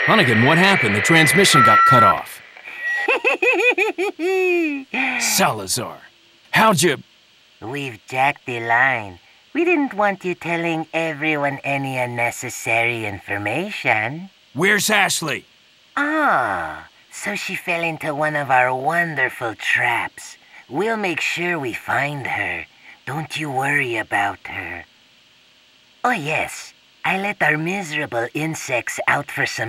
Hunnigan, what happened? The transmission got cut off. Salazar, how'd you... We've jacked the line. We didn't want you telling everyone any unnecessary information. Where's Ashley? Ah, so she fell into one of our wonderful traps. We'll make sure we find her. Don't you worry about her. Oh yes, I let our miserable insects out for some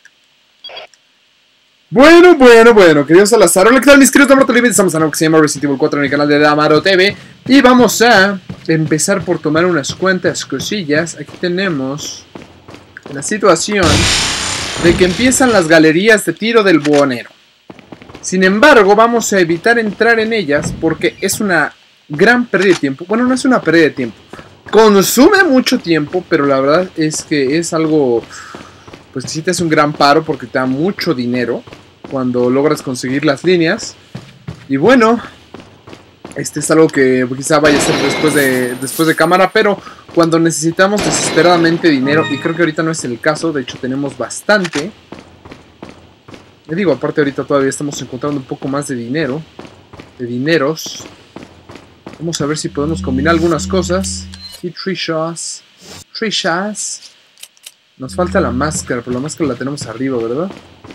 Bueno, queridos Salazar, hola, ¿qué tal mis queridos de Amaro TV? Estamos en algo que se llama Resident Evil 4 en el canal de Amaro TV. Y vamos a empezar por tomar unas cuantas cosillas. Aquí tenemos la situación de que empiezan las galerías de tiro del buhonero. Sin embargo, vamos a evitar entrar en ellas porque es una gran pérdida de tiempo. Bueno, no es una pérdida de tiempo. Consume mucho tiempo, pero la verdad es que es algo... Pues sí te hace un gran paro porque te da mucho dinero cuando logras conseguir las líneas. Y bueno, este es algo que quizá vaya a ser después de cámara, pero cuando necesitamos desesperadamente dinero, y creo que ahorita no es el caso, de hecho tenemos bastante. Le digo, aparte ahorita todavía estamos encontrando un poco más de dinero, de dineros. Vamos a ver si podemos combinar algunas cosas. Y Trishas. Nos falta la máscara, pero la máscara la tenemos arriba, ¿verdad?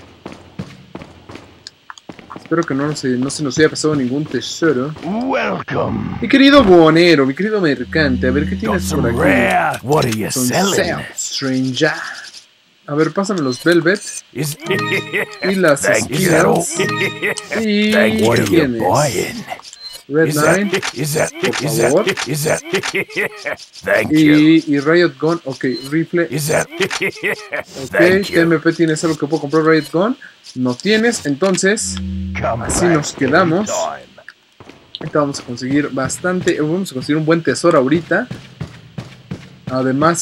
Espero que no se nos haya pasado ningún tesoro. Welcome. Mi querido buhonero, mi querido mercante, a ver qué tienes por aquí. Rare. What are you Son selling? Stranger. A ver, pásame los Velvet Is y las Thank you. skills. Y What are ¿qué you tienes? buying? Red Is Nine. that Por favor. Thank you. Y Riot Gun, ok, rifle. Is that Ok, Thank you. TMP tienes algo que puedo comprar. Riot Gun, no tienes, entonces Come así back nos quedamos. anytime. Ahorita vamos a conseguir bastante, vamos a conseguir un buen tesoro ahorita. Además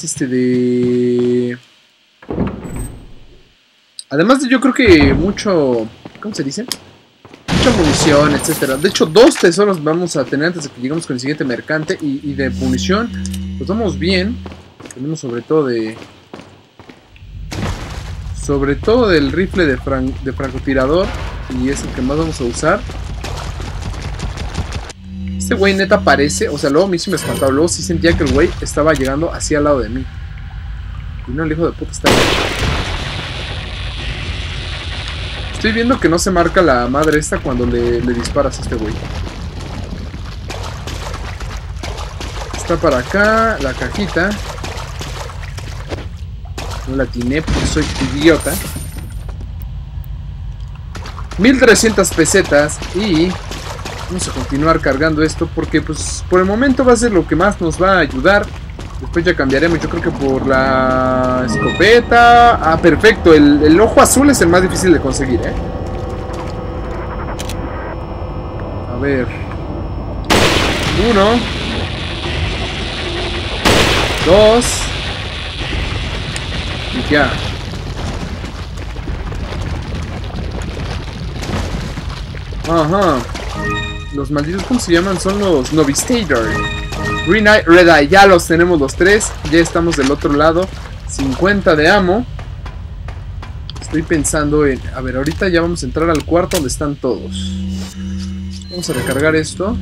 Además de yo creo que mucho, ¿cómo se dice? Mucha munición, etcétera. De hecho, 2 tesoros vamos a tener antes de que lleguemos con el siguiente mercante. Y de munición, pues vamos bien. Tenemos sobre todo del rifle de francotirador. Y es el que más vamos a usar. Este güey neta parece, o sea, luego a mí sí me espantaba. Luego sí sentía que el güey estaba llegando hacia al lado de mí. Y no, el hijo de puta está ahí. Estoy viendo que no se marca la madre esta cuando le disparas a este güey. Está para acá, la cajita. No la atiné porque soy idiota. 1300 pesetas y vamos a continuar cargando esto porque pues por el momento va a ser lo que más nos va a ayudar. Después ya cambiaremos, yo creo que por la escopeta. Ah, perfecto, el ojo azul es el más difícil de conseguir, ¿eh? A ver. 1 2 y ya. Ajá. Los malditos, ¿cómo se llaman? Son los Novistator. Green Eye, Red Eye, ya los tenemos los 3. Ya estamos del otro lado. 50 de ammo. Estoy pensando en... A ver, ahorita ya vamos a entrar al cuarto donde están todos. Vamos a recargar esto.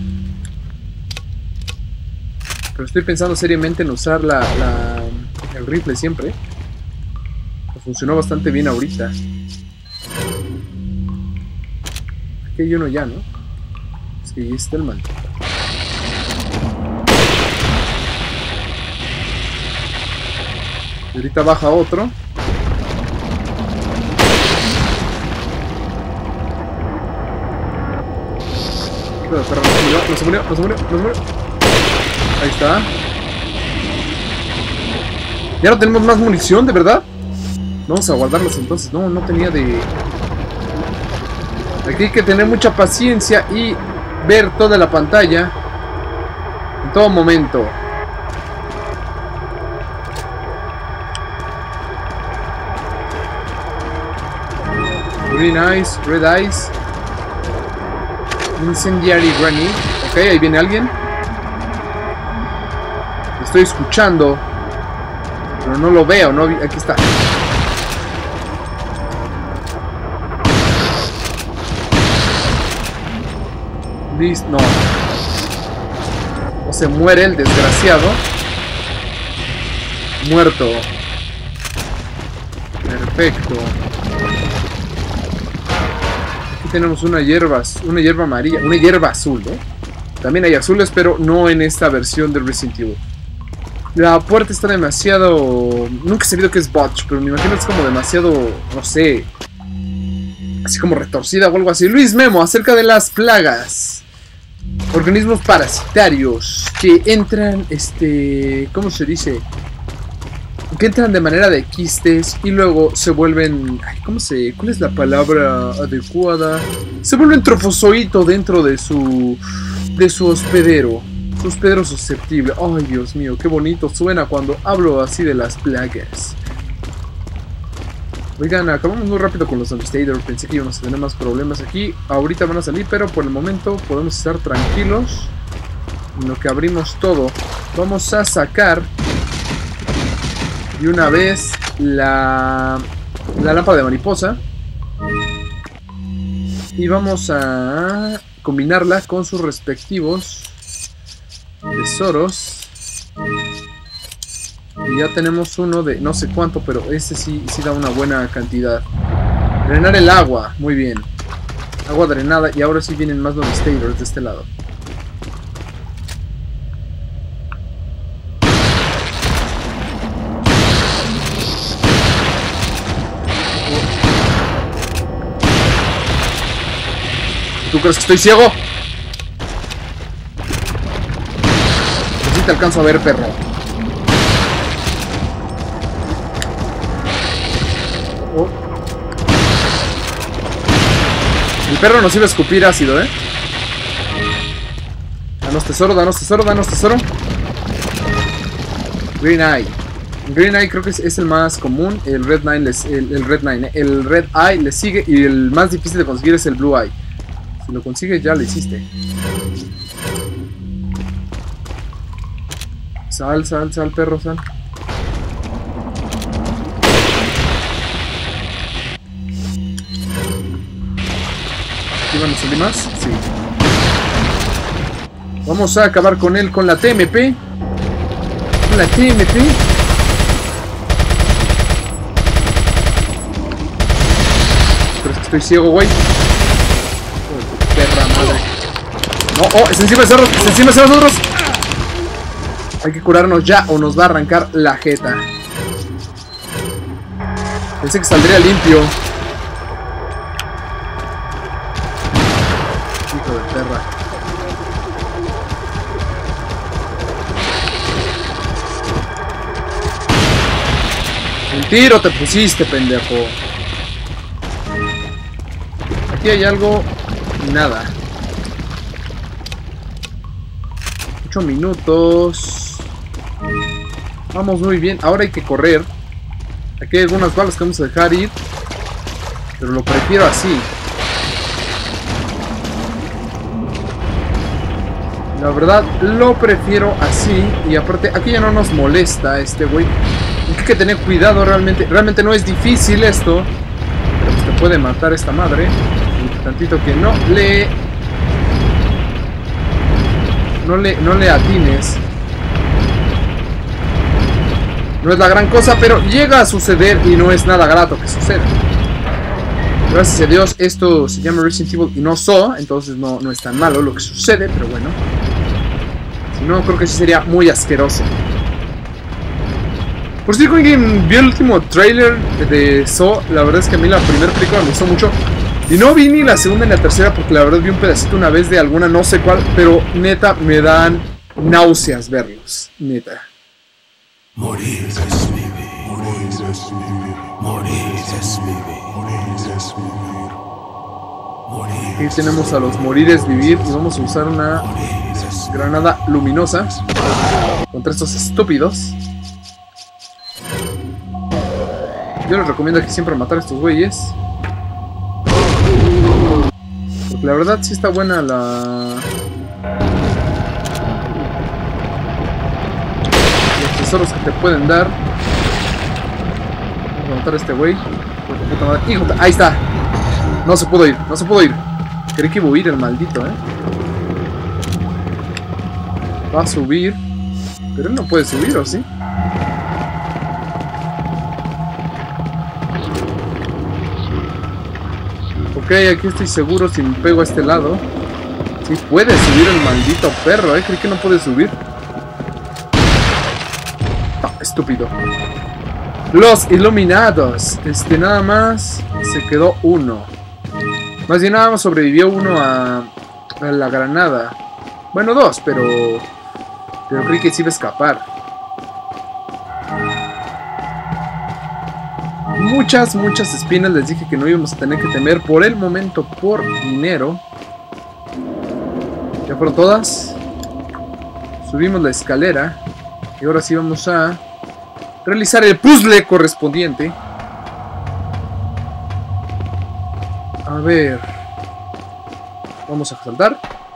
Pero estoy pensando seriamente en usar el rifle siempre. Funcionó bastante bien ahorita. Aquí hay uno ya, ¿no? Es que ahí está el maldito. Y ahorita baja otro. Pero no se murió. Ahí está. Ya no tenemos más munición, ¿de verdad? Vamos a guardarlos entonces. No tenía de... Aquí hay que tener mucha paciencia y ver toda la pantalla en todo momento. Green Eyes, Red Eyes, Incendiary Granny. Ok, ahí viene alguien. Lo estoy escuchando, pero no lo veo. No, aquí está. Listo. No. O se muere el desgraciado. Muerto. Perfecto. Aquí tenemos una hierba amarilla, una hierba azul, ¿eh? También hay azules, pero no en esta versión de Resident Evil. La puerta está demasiado... Nunca he sabido que es botch, pero me imagino que es como demasiado, no sé, así como retorcida o algo así. Luis Memo, acerca de las plagas. Organismos parasitarios que entran, ¿cómo se dice? Que entran de manera de quistes y luego se vuelven... ¿Cuál es la palabra adecuada? Se vuelven trofozoito dentro de su hospedero. Su hospedero susceptible. Ay, Dios mío, qué bonito suena cuando hablo así de las plagas. Oigan, acabamos muy rápido con los Devastator. Pensé que íbamos a tener más problemas aquí. Ahorita van a salir, pero por el momento podemos estar tranquilos en lo que abrimos todo. Vamos a sacar de una vez la lámpara de mariposa. Y vamos a combinarla con sus respectivos tesoros. Y ya tenemos uno de no sé cuánto, pero ese sí da una buena cantidad. Drenar el agua, muy bien. Agua drenada, y ahora sí vienen más Devastators de este lado. ¿Tú crees que estoy ciego? Así te alcanzo a ver, perro. Oh. El perro nos iba a escupir ácido, ¿eh? Danos tesoro, danos tesoro, danos tesoro. Green Eye. Green Eye creo que es el más común. El Red Eye le sigue. Y el más difícil de conseguir es el Blue Eye. Si lo consigues ya lo hiciste. Sal, perro, sal. ¿Aquí van a salir más? Sí. Vamos a acabar con él con la TMP. Con la TMP. Pero es que estoy ciego, güey. Perra madre. No, es encima de cerros, es encima de nosotros. Hay que curarnos ya o nos va a arrancar la jeta. Pensé que saldría limpio. Hijo de perra. Un tiro te pusiste, pendejo. Aquí hay algo. Nada. 8 minutos. Vamos muy bien. Ahora hay que correr. Aquí hay algunas balas que vamos a dejar ir, pero lo prefiero así. La verdad, lo prefiero así. Y aparte, aquí ya no nos molesta este güey. Hay que tener cuidado realmente. Realmente no es difícil esto, pero pues te puede matar esta madre. Y tantito que no le atines. No es la gran cosa, pero llega a suceder y no es nada grato que suceda. Gracias a Dios, esto se llama Resident Evil y no Saw, entonces no es tan malo lo que sucede, pero bueno. Si no, creo que sí sería muy asqueroso. Por si alguien vio el último trailer de Saw, la verdad es que a mí la primera película me gustó mucho. Y no vi ni la segunda ni la tercera porque la verdad vi un pedacito una vez de alguna, no sé cuál, pero neta me dan náuseas verlos, neta. Morir es vivir. Morir es vivir. Morir es vivir. Morir es vivir. Morir. Aquí tenemos a los morires vivir y vamos a usar una granada luminosa contra estos estúpidos. Yo les recomiendo aquí siempre matar a estos güeyes, porque la verdad sí está buena los tesoros que te pueden dar. Vamos a matar a este güey. Ahí está. No se pudo ir, no se pudo ir. Creí que iba a huir el maldito, Va a subir. Pero él no puede subir, ¿o sí? Ok, aquí estoy seguro si me pego a este lado. Sí puede subir el maldito perro, creí que no puede subir. No, estúpido. Los iluminados. Nada más se quedó uno. Más bien nada más sobrevivió uno a la granada. Bueno, dos, pero creí que sí iba a escapar. Muchas espinas. Les dije que no íbamos a tener que temer por el momento por dinero. Ya fueron todas. Subimos la escalera. Y ahora sí vamos a realizar el puzzle correspondiente. A ver. Vamos a saltar.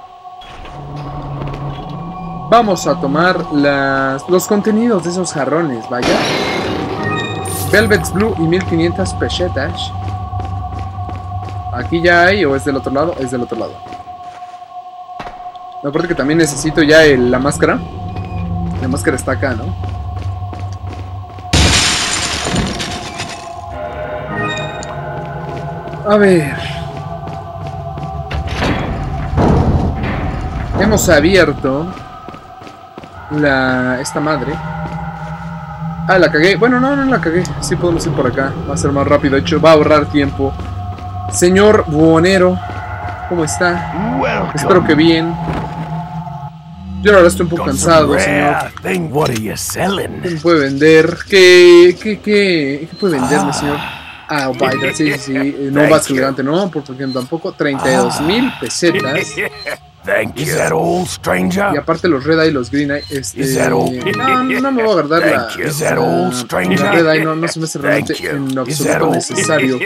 Vamos a tomar los contenidos de esos jarrones, vaya. Velvet's Blue y 1500 pesetas. Aquí ya hay, o es del otro lado. Es del otro lado. Aparte que también necesito ya la máscara. La máscara está acá, ¿no? A ver. Hemos abierto esta madre. Ah, la cagué. Bueno, no la cagué. Sí podemos ir por acá. Va a ser más rápido. De hecho, va a ahorrar tiempo. Señor buhonero, ¿cómo está? Espero que bien. Yo ahora estoy un poco cansado, señor. ¿Qué me puede vender? ¿Qué puede venderme, señor? Ah, vaya, sí. No va elegante, ¿no? Porque tampoco. 32,000 pesetas. Thank you. Is that all, stranger? Y aparte los Red Eye y los Green Eye, no me voy a guardar la Red Eye, no se me hace realmente en lo absoluto necesario.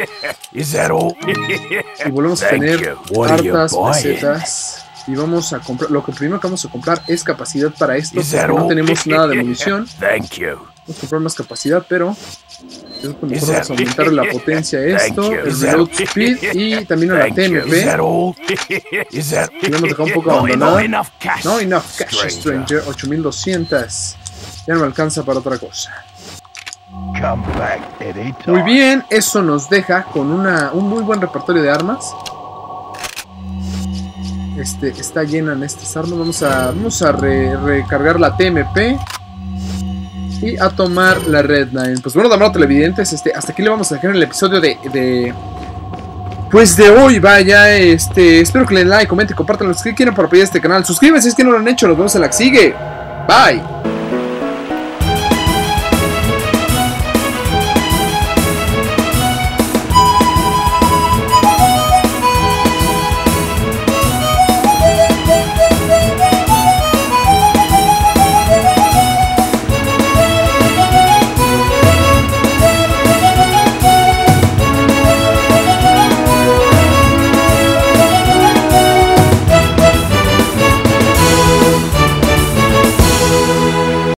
Y volvemos a tener hartas pesetas. Y vamos a comprar, lo que primero que vamos a comprar es capacidad para esto, porque no tenemos nada de munición. Vamos a comprar más capacidad, pero mejor vamos a aumentar la potencia a esto, el reload speed y también a la TMP. Y hemos dejado un poco abandonada. No enough cash, stranger. 8200. Ya no me alcanza para otra cosa. Muy bien, eso nos deja con un muy buen repertorio de armas. Está llena en estas armas. Vamos a recargar la TMP. Y a tomar la Red Nine. Pues bueno, damas televidentes, hasta aquí le vamos a dejar el episodio de hoy, vaya. Espero que le den like, comenten, compartan, los que quieran para apoyar este canal. Suscríbanse si es que no lo han hecho, nos vemos en la que sigue. Bye.